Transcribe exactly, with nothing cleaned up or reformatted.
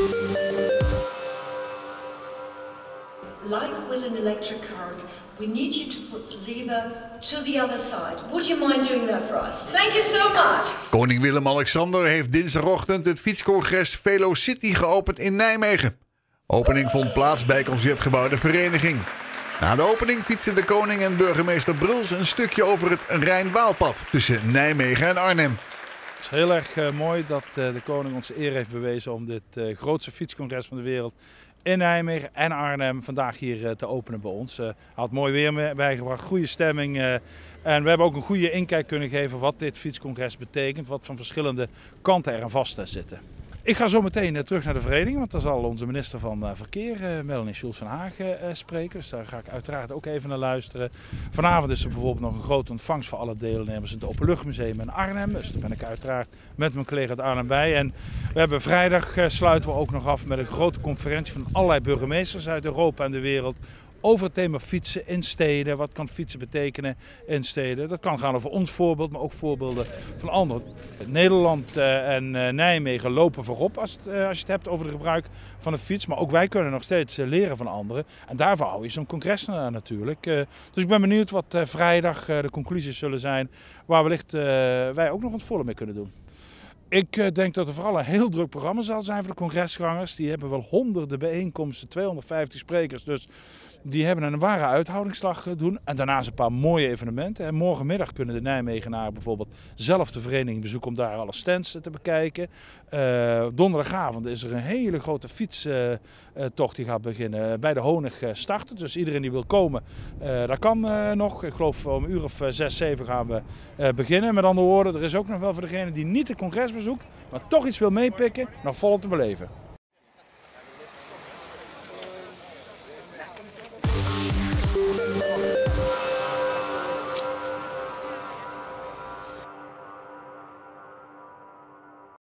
Like with an electric current, we need you to put the lever to the other side. Would you mind doing that for us? Thank you so much. Koning Willem-Alexander heeft dinsdagochtend het fietscongres Velocity geopend in Nijmegen. Opening vond plaats bij Concertgebouw De Vereniging. Na de opening fietsen de koning en burgemeester Bruls een stukje over het Rijn-Waalpad tussen Nijmegen en Arnhem. Het is heel erg uh, mooi dat uh, de koning ons eer heeft bewezen om dit uh, grootste fietscongres van de wereld in Nijmegen en Arnhem vandaag hier uh, te openen bij ons. Uh, hij had mooi weer mee, bijgebracht, goede stemming. Uh, en we hebben ook een goede inkijk kunnen geven wat dit fietscongres betekent, wat van verschillende kanten er aan vast zitten. Ik ga zo meteen uh, terug naar de vereniging, want daar zal onze minister van uh, Verkeer, uh, Melanie Schultz van Hagen, uh, spreken. Dus daar ga ik uiteraard ook even naar luisteren. Vanavond is er bijvoorbeeld nog een grote ontvangst voor alle deelnemers in het Openluchtmuseum in Arnhem. Dus daar ben ik uiteraard met mijn collega uit Arnhem bij. En we hebben vrijdag uh, sluiten we ook nog af met een grote conferentie van allerlei burgemeesters uit Europa en de wereld. Over het thema fietsen in steden. Wat kan fietsen betekenen in steden? Dat kan gaan over ons voorbeeld, maar ook voorbeelden van anderen. Nederland en Nijmegen lopen voorop als, het, als je het hebt over het gebruik van de fiets. Maar ook wij kunnen nog steeds leren van anderen. En daarvoor hou je zo'n congres natuurlijk. Dus ik ben benieuwd wat vrijdag de conclusies zullen zijn. Waar wellicht wij ook nog ons volle mee kunnen doen. Ik denk dat er vooral een heel druk programma zal zijn voor de congresgangers. Die hebben wel honderden bijeenkomsten, tweehonderdvijftig sprekers. Dus die hebben een ware uithoudingsslag doen. En daarnaast een paar mooie evenementen. En morgenmiddag kunnen de Nijmegenaren bijvoorbeeld zelf de vereniging bezoeken om daar alle stands te bekijken. Uh, donderdagavond is er een hele grote fietstocht die gaat beginnen bij de Honig starten. Dus iedereen die wil komen, uh, dat kan uh, nog. Ik geloof om een uur of zes, zeven gaan we uh, beginnen. Met andere woorden, er is ook nog wel voor degene die niet het congres bezoekt, maar toch iets wil meepikken, nog volop te beleven.